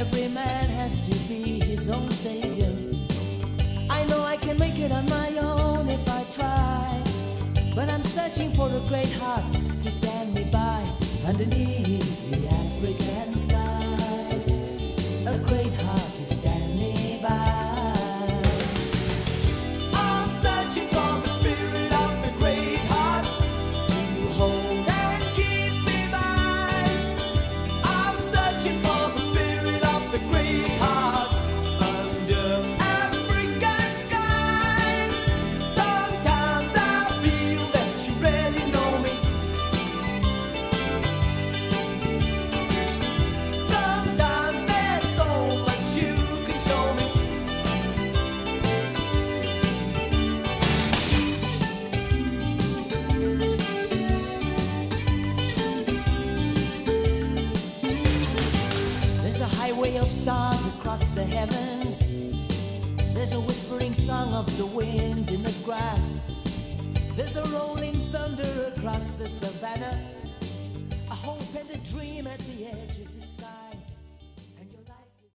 Every man has to be his own savior. I know I can make it on my own if I try, but I'm searching for a great heart to stand me by underneath the African sky. A great heart to stand me by. I'm searching for the spirit of the great heart to hold and keep me by. I'm searching for the spirit of the great heart under African skies. Sometimes I feel that you really know me. Sometimes there's so much you can show me. There's a highway of stars across the heavens. There's a whispering song of the wind in the grass. There's a rolling thunder across the savannah. A hope and a dream at the edge of the